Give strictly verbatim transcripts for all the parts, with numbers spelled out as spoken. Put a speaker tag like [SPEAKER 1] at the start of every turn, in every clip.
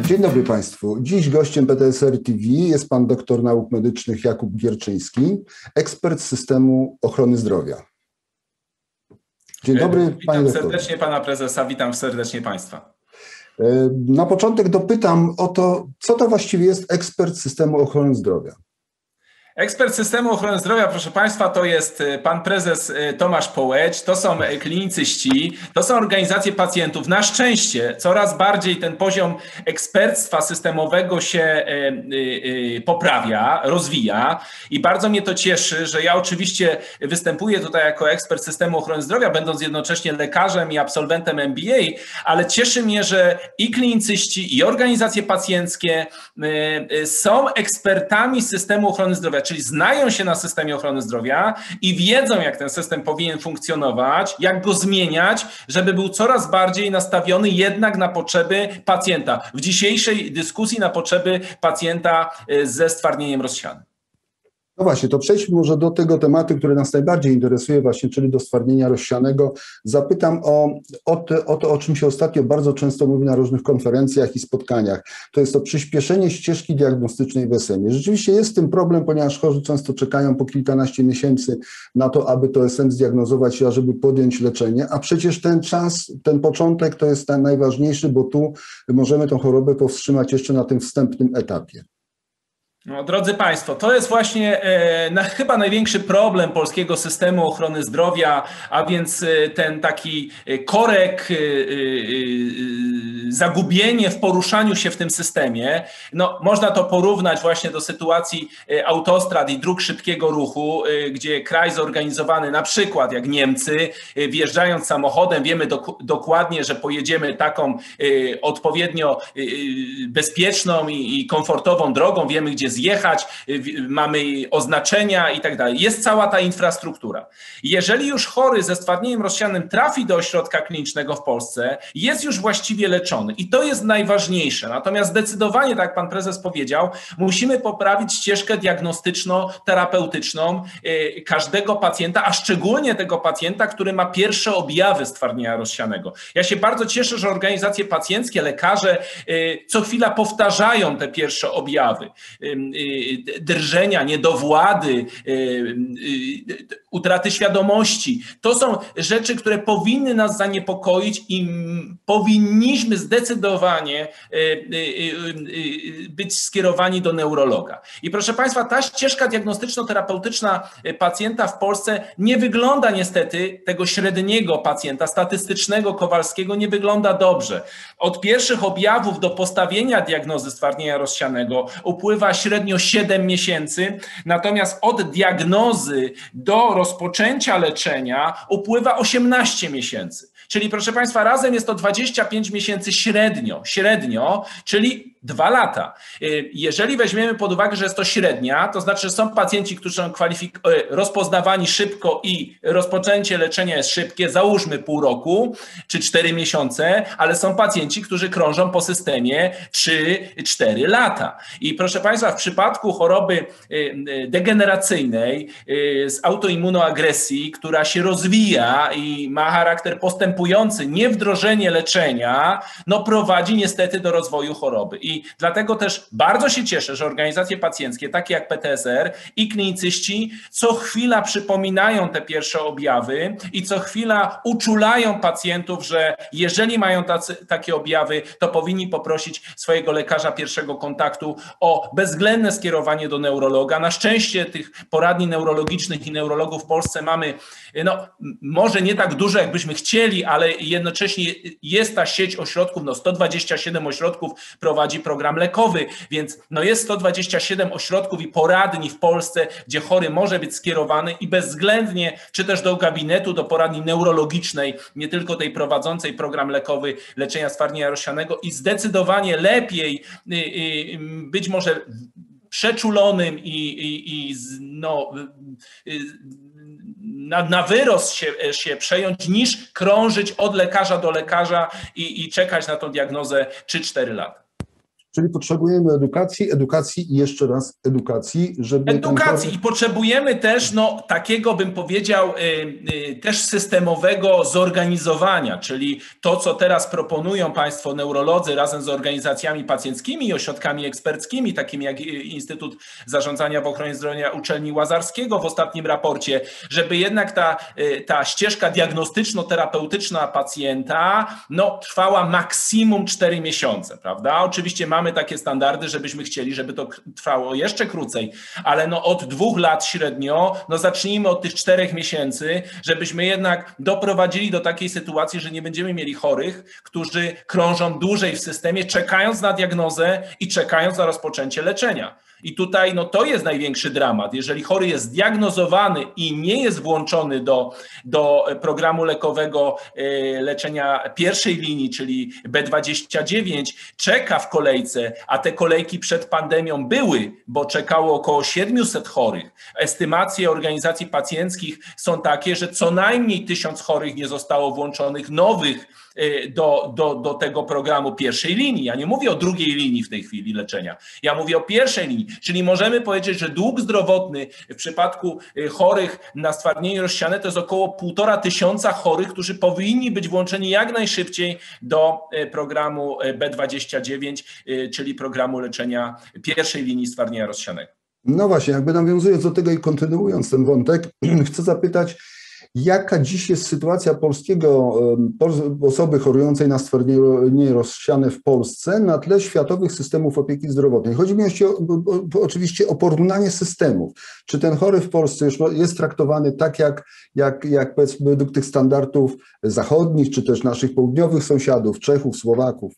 [SPEAKER 1] Dzień dobry Państwu. Dziś gościem P T S R T V jest pan doktor nauk medycznych Jakub Gierczyński, ekspert z systemu ochrony zdrowia. Dzień dobry,
[SPEAKER 2] witam
[SPEAKER 1] panie doktorze.
[SPEAKER 2] serdecznie pana prezesa, witam serdecznie państwa.
[SPEAKER 1] Na początek dopytam o to, co to właściwie jest ekspert systemu ochrony zdrowia.
[SPEAKER 2] Ekspert systemu ochrony zdrowia, proszę państwa, to jest pan prezes Tomasz Połeć, to są klinicyści, to są organizacje pacjentów. Na szczęście coraz bardziej ten poziom eksperctwa systemowego się poprawia, rozwija i bardzo mnie to cieszy, że ja oczywiście występuję tutaj jako ekspert systemu ochrony zdrowia, będąc jednocześnie lekarzem i absolwentem M B A, ale cieszy mnie, że i klinicyści, i organizacje pacjenckie są ekspertami systemu ochrony zdrowia, czyli znają się na systemie ochrony zdrowia i wiedzą, jak ten system powinien funkcjonować, jak go zmieniać, żeby był coraz bardziej nastawiony jednak na potrzeby pacjenta. W dzisiejszej dyskusji na potrzeby pacjenta ze stwardnieniem rozsianym.
[SPEAKER 1] No właśnie, to przejdźmy może do tego tematu, który nas najbardziej interesuje właśnie, czyli do stwardnienia rozsianego. Zapytam o, o, te, o to, o czym się ostatnio bardzo często mówi na różnych konferencjach i spotkaniach. To jest to przyspieszenie ścieżki diagnostycznej w S M-ie. Rzeczywiście jest z tym problem, ponieważ chorzy często czekają po kilkanaście miesięcy na to, aby to S M zdiagnozować i ażeby podjąć leczenie, a przecież ten czas, ten początek to jest ten najważniejszy, bo tu możemy tę chorobę powstrzymać jeszcze na tym wstępnym etapie.
[SPEAKER 2] No, drodzy Państwo, to jest właśnie e, na, chyba największy problem polskiego systemu ochrony zdrowia, a więc e, ten taki korek, e, e, zagubienie w poruszaniu się w tym systemie. No, można to porównać właśnie do sytuacji autostrad i dróg szybkiego ruchu, e, gdzie kraj zorganizowany, na przykład jak Niemcy, e, wjeżdżając samochodem, wiemy do, dokładnie, że pojedziemy taką e, odpowiednio e, bezpieczną i, i komfortową drogą, wiemy gdzie zjechać, mamy oznaczenia i tak dalej. Jest cała ta infrastruktura. Jeżeli już chory ze stwardnieniem rozsianym trafi do ośrodka klinicznego w Polsce, jest już właściwie leczony i to jest najważniejsze. Natomiast zdecydowanie, tak jak pan prezes powiedział, musimy poprawić ścieżkę diagnostyczno-terapeutyczną każdego pacjenta, a szczególnie tego pacjenta, który ma pierwsze objawy stwardnienia rozsianego. Ja się bardzo cieszę, że organizacje pacjenckie, lekarze co chwila powtarzają te pierwsze objawy. Drżenia, niedowłady, utraty świadomości. To są rzeczy, które powinny nas zaniepokoić i powinniśmy zdecydowanie być skierowani do neurologa. I proszę Państwa, ta ścieżka diagnostyczno-terapeutyczna pacjenta w Polsce nie wygląda niestety, tego średniego pacjenta, statystycznego, Kowalskiego, nie wygląda dobrze. Od pierwszych objawów do postawienia diagnozy stwardnienia rozsianego upływa średnio siedem miesięcy, natomiast od diagnozy do rozpoczęcia leczenia upływa osiemnaście miesięcy. Czyli proszę Państwa, razem jest to dwadzieścia pięć miesięcy średnio, średnio, czyli dwa lata. Jeżeli weźmiemy pod uwagę, że jest to średnia, to znaczy, że są pacjenci, którzy są rozpoznawani szybko i rozpoczęcie leczenia jest szybkie, załóżmy pół roku czy cztery miesiące, ale są pacjenci, którzy krążą po systemie trzy cztery lata. I proszę Państwa, w przypadku choroby degeneracyjnej z autoimmunoagresji, która się rozwija i ma charakter postępujący, niewdrożenie leczenia, no prowadzi niestety do rozwoju choroby. I dlatego też bardzo się cieszę, że organizacje pacjenckie, takie jak P T S R i klinicyści, co chwila przypominają te pierwsze objawy i co chwila uczulają pacjentów, że jeżeli mają tacy, takie objawy, to powinni poprosić swojego lekarza pierwszego kontaktu o bezwzględne skierowanie do neurologa. Na szczęście tych poradni neurologicznych i neurologów w Polsce mamy, no może nie tak dużo, jakbyśmy chcieli, ale jednocześnie jest ta sieć ośrodków, no sto dwadzieścia siedem ośrodków prowadzi program lekowy, więc no jest sto dwadzieścia siedem ośrodków i poradni w Polsce, gdzie chory może być skierowany i bezwzględnie, czy też do gabinetu, do poradni neurologicznej, nie tylko tej prowadzącej program lekowy leczenia stwardnienia rozsianego i zdecydowanie lepiej być może przeczulonym i, i, i no, na, na wyrost się, się przejąć, niż krążyć od lekarza do lekarza i, i czekać na tą diagnozę trzy cztery lata.
[SPEAKER 1] Czyli potrzebujemy edukacji, edukacji i jeszcze raz edukacji, żeby...
[SPEAKER 2] Edukacji
[SPEAKER 1] ten...
[SPEAKER 2] i potrzebujemy też no, takiego, bym powiedział, y, y, też systemowego zorganizowania, czyli to, co teraz proponują Państwo neurolodzy razem z organizacjami pacjenckimi i ośrodkami eksperckimi, takimi jak Instytut Zarządzania w Ochronie Zdrowia Uczelni Łazarskiego w ostatnim raporcie, żeby jednak ta, y, ta ścieżka diagnostyczno-terapeutyczna pacjenta no, trwała maksimum cztery miesiące, prawda? Oczywiście mamy takie standardy, żebyśmy chcieli, żeby to trwało jeszcze krócej, ale no od dwóch lat średnio, no zacznijmy od tych czterech miesięcy, żebyśmy jednak doprowadzili do takiej sytuacji, że nie będziemy mieli chorych, którzy krążą dłużej w systemie, czekając na diagnozę i czekając na rozpoczęcie leczenia. I tutaj no to jest największy dramat. Jeżeli chory jest zdiagnozowany i nie jest włączony do, do programu lekowego leczenia pierwszej linii, czyli B dwadzieścia dziewięć, czeka w kolejce, a te kolejki przed pandemią były, bo czekało około siedmiuset chorych. Estymacje organizacji pacjenckich są takie, że co najmniej tysiąc chorych nie zostało włączonych nowych Do, do, do tego programu pierwszej linii. Ja nie mówię o drugiej linii w tej chwili leczenia. Ja mówię o pierwszej linii, czyli możemy powiedzieć, że dług zdrowotny w przypadku chorych na stwardnienie rozsiane to jest około półtora tysiąca chorych, którzy powinni być włączeni jak najszybciej do programu B dwadzieścia dziewięć, czyli programu leczenia pierwszej linii stwardnienia rozsianego.
[SPEAKER 1] No właśnie, jakby nawiązując do tego i kontynuując ten wątek, chcę zapytać, jaka dziś jest sytuacja polskiego, osoby chorującej na stwardnienie rozsiane w Polsce na tle światowych systemów opieki zdrowotnej? Chodzi mi o, o, oczywiście o porównanie systemów. Czy ten chory w Polsce już jest traktowany tak, jak, jak, jak powiedzmy według tych standardów zachodnich, czy też naszych południowych sąsiadów, Czechów, Słowaków?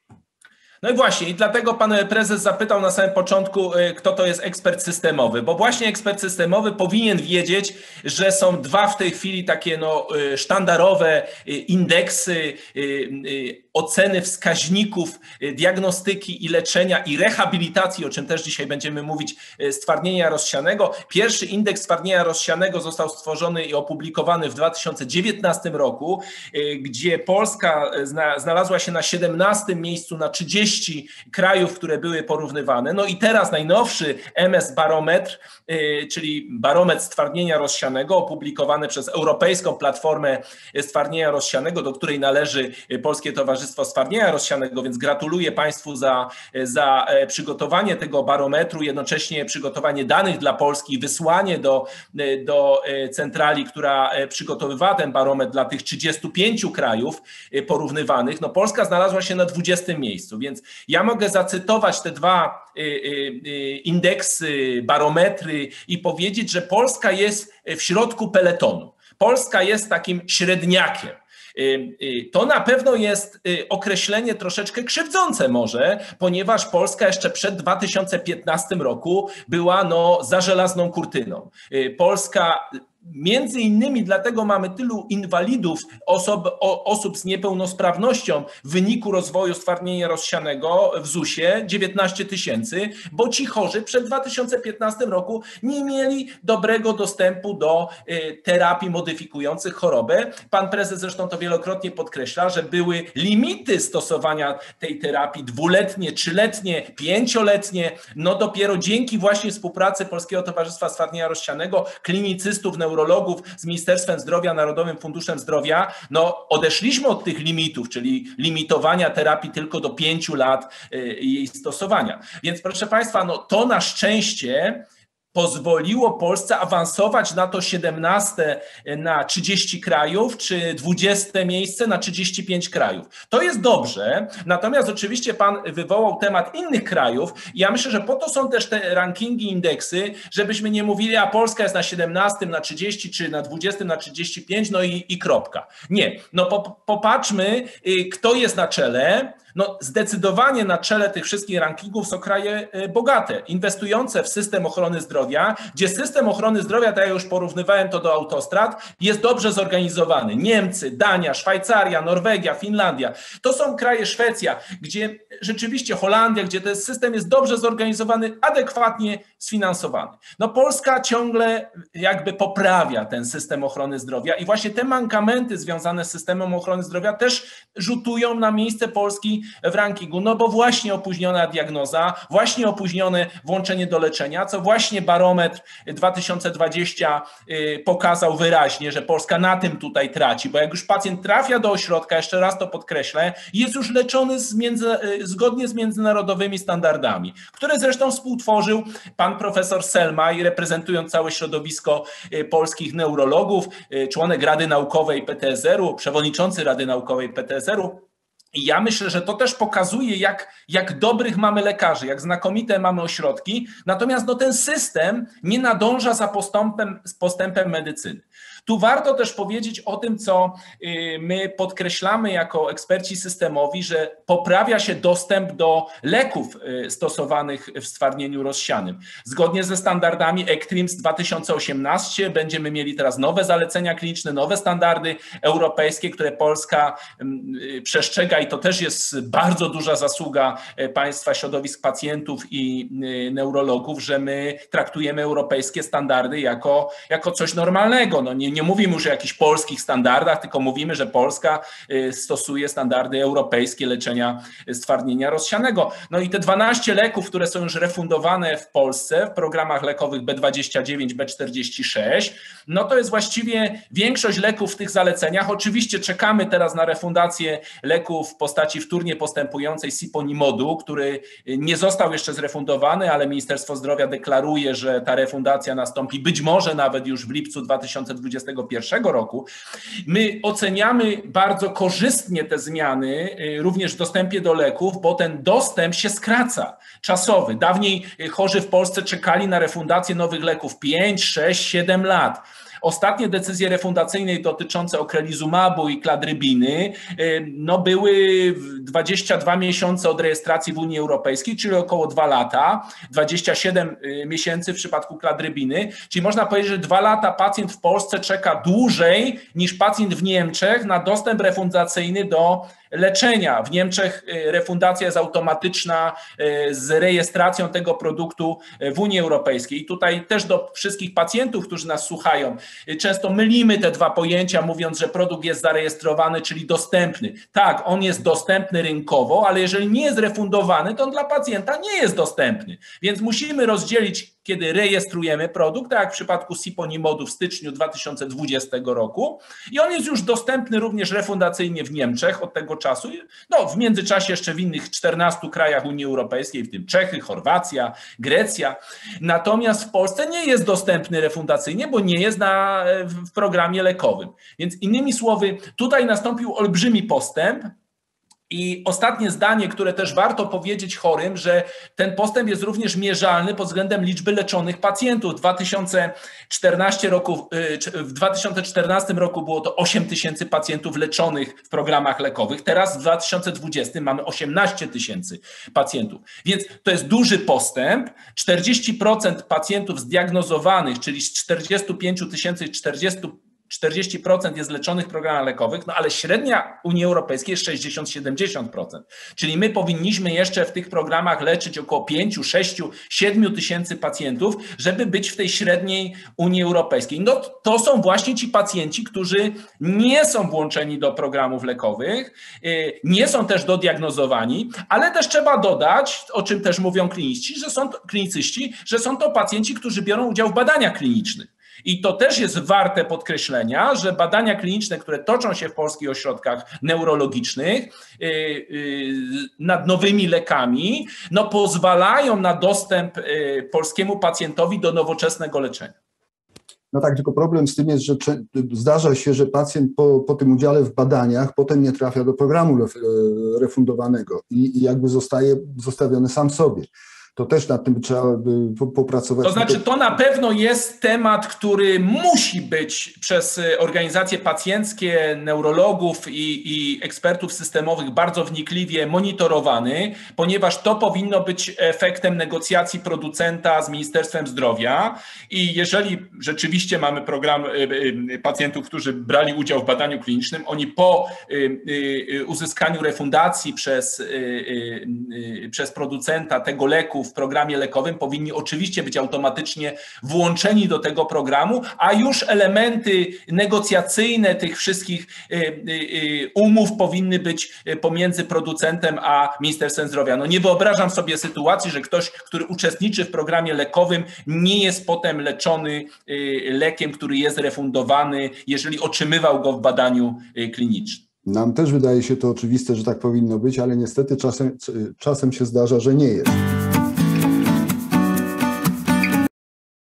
[SPEAKER 2] No i właśnie, i dlatego pan prezes zapytał na samym początku, kto to jest ekspert systemowy, bo właśnie ekspert systemowy powinien wiedzieć, że są dwa w tej chwili takie no, sztandarowe indeksy oceny wskaźników diagnostyki i leczenia i rehabilitacji, o czym też dzisiaj będziemy mówić, stwardnienia rozsianego. Pierwszy indeks stwardnienia rozsianego został stworzony i opublikowany w dwa tysiące dziewiętnastym roku, gdzie Polska znalazła się na siedemnastym miejscu na trzydzieści krajów, które były porównywane. No i teraz najnowszy M S Barometr, czyli barometr stwardnienia rozsianego, opublikowany przez Europejską Platformę Stwardnienia Rozsianego, do której należy Polskie Towarzystwo Stwardnienia Rozsianego, więc gratuluję Państwu za, za przygotowanie tego barometru, jednocześnie przygotowanie danych dla Polski i wysłanie do, do centrali, która przygotowywała ten barometr dla tych trzydziestu pięciu krajów porównywanych. No Polska znalazła się na dwudziestym miejscu, więc ja mogę zacytować te dwa indeksy, barometry i powiedzieć, że Polska jest w środku peletonu. Polska jest takim średniakiem. To na pewno jest określenie troszeczkę krzywdzące może, ponieważ Polska jeszcze przed dwa tysiące piętnastym roku była no, za żelazną kurtyną. Polska między innymi dlatego mamy tylu inwalidów, osób, o, osób z niepełnosprawnością w wyniku rozwoju stwardnienia rozsianego w zusie dziewiętnaście tysięcy, bo ci chorzy przed dwa tysiące piętnastym roku nie mieli dobrego dostępu do y, terapii modyfikujących chorobę. Pan prezes zresztą to wielokrotnie podkreśla, że były limity stosowania tej terapii dwuletnie, trzyletnie, pięcioletnie. No dopiero dzięki właśnie współpracy Polskiego Towarzystwa Stwardnienia Rozsianego, klinicystów, neurologów, z Ministerstwem Zdrowia, Narodowym Funduszem Zdrowia, no odeszliśmy od tych limitów, czyli limitowania terapii tylko do pięciu lat jej stosowania. Więc proszę Państwa, no to na szczęście pozwoliło Polsce awansować na to siedemnaste na trzydzieści krajów, czy dwudzieste miejsce na trzydzieści pięć krajów. To jest dobrze, natomiast oczywiście Pan wywołał temat innych krajów i ja myślę, że po to są też te rankingi, indeksy, żebyśmy nie mówili, a Polska jest na siedemnastym na trzydzieści, czy na dwudziestym na trzydzieści pięć, no i, i kropka. Nie, no po, popatrzmy, kto jest na czele. No zdecydowanie na czele tych wszystkich rankingów są kraje bogate, inwestujące w system ochrony zdrowia, gdzie system ochrony zdrowia, tak jak już porównywałem to do autostrad, jest dobrze zorganizowany. Niemcy, Dania, Szwajcaria, Norwegia, Finlandia. To są kraje, Szwecja, gdzie rzeczywiście Holandia, gdzie ten system jest dobrze zorganizowany, adekwatnie sfinansowany. No Polska ciągle jakby poprawia ten system ochrony zdrowia i właśnie te mankamenty związane z systemem ochrony zdrowia też rzutują na miejsce Polski w rankingu, no bo właśnie opóźniona diagnoza, właśnie opóźnione włączenie do leczenia, co właśnie barometr dwa tysiące dwudziesty pokazał wyraźnie, że Polska na tym tutaj traci, bo jak już pacjent trafia do ośrodka, jeszcze raz to podkreślę, jest już leczony z między, zgodnie z międzynarodowymi standardami, które zresztą współtworzył pan profesor Selmaj, reprezentując całe środowisko polskich neurologów, członek Rady Naukowej P T S R u, przewodniczący Rady Naukowej P T S R u. I ja myślę, że to też pokazuje, jak, jak dobrych mamy lekarzy, jak znakomite mamy ośrodki, natomiast no, ten system nie nadąża za postępem, postępem medycyny. Tu warto też powiedzieć o tym, co my podkreślamy jako eksperci systemowi, że poprawia się dostęp do leków stosowanych w stwardnieniu rozsianym. Zgodnie ze standardami E C T R I M S dwa tysiące osiemnaście będziemy mieli teraz nowe zalecenia kliniczne, nowe standardy europejskie, które Polska przestrzega i to też jest bardzo duża zasługa państwa, środowisk pacjentów i neurologów, że my traktujemy europejskie standardy jako, jako coś normalnego. No nie, nie mówimy już o jakichś polskich standardach, tylko mówimy, że Polska stosuje standardy europejskie leczenia stwardnienia rozsianego. No i te dwanaście leków, które są już refundowane w Polsce w programach lekowych B dwadzieścia dziewięć, B czterdzieści sześć, no to jest właściwie większość leków w tych zaleceniach. Oczywiście czekamy teraz na refundację leków w postaci wtórnie postępującej Siponimodu, który nie został jeszcze zrefundowany, ale Ministerstwo Zdrowia deklaruje, że ta refundacja nastąpi być może nawet już w lipcu dwa tysiące dwudziestego pierwszego roku. My oceniamy bardzo korzystnie te zmiany, również w dostępie do leków, bo ten dostęp się skraca, czasowy. Dawniej chorzy w Polsce czekali na refundację nowych leków pięć, sześć, siedem lat. Ostatnie decyzje refundacyjne dotyczące Okrelizumabu i Kladrybiny no były dwadzieścia dwa miesiące od rejestracji w Unii Europejskiej, czyli około dwa lata, dwadzieścia siedem miesięcy w przypadku Kladrybiny, czyli można powiedzieć, że dwa lata pacjent w Polsce czeka dłużej niż pacjent w Niemczech na dostęp refundacyjny do leczenia. W Niemczech refundacja jest automatyczna z rejestracją tego produktu w Unii Europejskiej. I tutaj też do wszystkich pacjentów, którzy nas słuchają, często mylimy te dwa pojęcia, mówiąc, że produkt jest zarejestrowany, czyli dostępny. Tak, on jest dostępny rynkowo, ale jeżeli nie jest refundowany, to on dla pacjenta nie jest dostępny. Więc musimy rozdzielić, kiedy rejestrujemy produkt, tak jak w przypadku Siponimodu w styczniu dwa tysiące dwudziestego roku i on jest już dostępny również refundacyjnie w Niemczech od tego czasu, no w międzyczasie jeszcze w innych czternastu krajach Unii Europejskiej, w tym Czechy, Chorwacja, Grecja. Natomiast w Polsce nie jest dostępny refundacyjnie, bo nie jest na, w programie lekowym. Więc innymi słowy, tutaj nastąpił olbrzymi postęp. I ostatnie zdanie, które też warto powiedzieć chorym, że ten postęp jest również mierzalny pod względem liczby leczonych pacjentów. W dwa tysiące czternastym roku, w dwa tysiące czternastym roku było to osiem tysięcy pacjentów leczonych w programach lekowych. Teraz w dwa tysiące dwudziestym mamy osiemnaście tysięcy pacjentów. Więc to jest duży postęp. czterdzieści procent pacjentów zdiagnozowanych, czyli z czterdziestu pięciu tysięcy czterdzieści procent jest leczonych w programach lekowych, no ale średnia Unii Europejskiej jest sześćdziesiąt do siedemdziesięciu procent. Czyli my powinniśmy jeszcze w tych programach leczyć około pięciu, sześciu, siedmiu tysięcy pacjentów, żeby być w tej średniej Unii Europejskiej. No to są właśnie ci pacjenci, którzy nie są włączeni do programów lekowych, nie są też dodiagnozowani, ale też trzeba dodać, o czym też mówią kliniści, że są to, klinicyści, że są to pacjenci, którzy biorą udział w badaniach klinicznych. I to też jest warte podkreślenia, że badania kliniczne, które toczą się w polskich ośrodkach neurologicznych yy, yy, nad nowymi lekami, no pozwalają na dostęp yy, polskiemu pacjentowi do nowoczesnego leczenia.
[SPEAKER 1] No tak, tylko problem z tym jest, że zdarza się, że pacjent po, po tym udziale w badaniach potem nie trafia do programu refundowanego i, i jakby zostaje zostawiony sam sobie. To też nad tym trzeba popracować.
[SPEAKER 2] To znaczy, to na pewno jest temat, który musi być przez organizacje pacjenckie, neurologów i, i ekspertów systemowych bardzo wnikliwie monitorowany, ponieważ to powinno być efektem negocjacji producenta z Ministerstwem Zdrowia i jeżeli rzeczywiście mamy program pacjentów, którzy brali udział w badaniu klinicznym, oni po uzyskaniu refundacji przez, przez producenta tego leku leków w programie lekowym powinni oczywiście być automatycznie włączeni do tego programu, a już elementy negocjacyjne tych wszystkich umów powinny być pomiędzy producentem a Ministerstwem Zdrowia. No nie wyobrażam sobie sytuacji, że ktoś, który uczestniczy w programie lekowym, nie jest potem leczony lekiem, który jest refundowany, jeżeli otrzymywał go w badaniu klinicznym.
[SPEAKER 1] Nam też wydaje się to oczywiste, że tak powinno być, ale niestety czasem, czasem się zdarza, że nie jest.